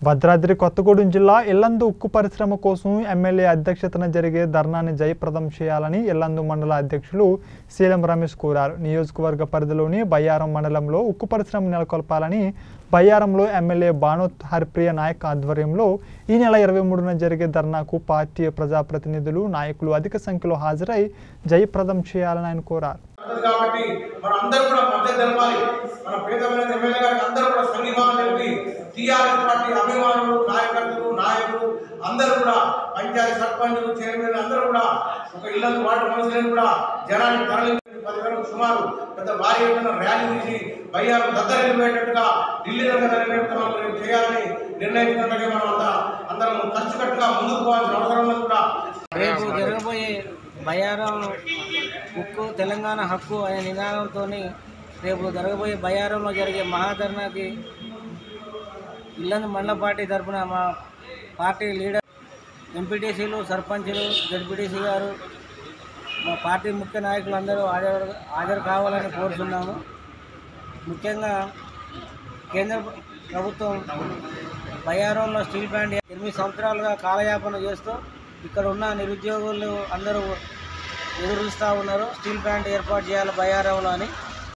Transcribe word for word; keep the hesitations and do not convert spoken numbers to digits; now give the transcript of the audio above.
భద్రాద్రి కొత్తగూడెం జిల్లా ఇల్లందు ఉక్కు పరిశ్రమ కోసం ఎమ్మెల్యే అధ్యక్షతన జరిగే ధర్నాని జయప్రదం చేయాలని ఇల్లందు మండల అధ్యక్షులు శీలం రమేష్ కోరారు. నియోజకవర్గ పరిధిలోని బయ్యారం మండలంలో ఉక్కు పరిశ్రమ నెలకొల్పాలని బయ్యారంలో ఎమ్మెల్యే బానోత్ హరిప్రియ నాయక్ ఆధ్వర్యంలో ఈ నెల ఇరవై మూడున జరిగే ధర్నాకు పార్టీ ప్రజాప్రతినిధులు నాయకులు అధిక సంఖ్యలో హాజరై జయప్రదం చేయాలని ఆయన కోరారు. కాబట్టి మనందరూ కూడా మద్దతు తెలపాలి. మన పేదమైన ఎమ్మెల్యే గారికి అందరూ కూడా సంఘీభావం తెలిపి టీఆర్ఎస్ పార్టీ అభిమానులు నాయకత్తులు నాయకులు అందరూ కూడా పంచాయతీ సర్పంచులు చైర్మన్ అందరూ కూడా ఒక ఇల్లందు వార్డు కౌన్సిలర్ కూడా జనాన్ని తరలించి పదివేలకు సుమారు పెద్ద భారీ ఎత్తున ర్యాలీ తీసి బయ్యారం దద్దరికి పోయేటట్టుగా ఢిల్లీ దగ్గర చేయాలని నిర్ణయించుకున్నట్టుగా మనం అంతా అందరం ఖర్చుకట్టుగా ముందుకు పోవాల్సిన అవసరం ఉంది. కూడా రేపు జరగబోయే బయ్యారం ఉక్కు తెలంగాణ హక్కు అనే నినాదంతో రేపు జరగబోయే బయ్యారంలో జరిగే మహాధర్నాకి ఇల్లందు మండల పార్టీ తరఫున మా పార్టీ లీడర్ ఎంపీటీసీలు సర్పంచులు జడ్పీటీసీ గారు మా పార్టీ ముఖ్య నాయకులు అందరూ హాజరు హాజరు కావాలని కోరుతున్నాము. ముఖ్యంగా కేంద్ర ప్రభుత్వం బయ్యారంలో స్టీల్ ప్లాంట్ ఎనిమిది సంవత్సరాలుగా కాలయాపన చేస్తూ ఇక్కడ ఉన్న నిరుద్యోగులు అందరూ ఎదురుస్తూ ఉన్నారు. స్టీల్ ప్లాంట్ ఏర్పాటు చేయాలి బయ్యారంలో అని.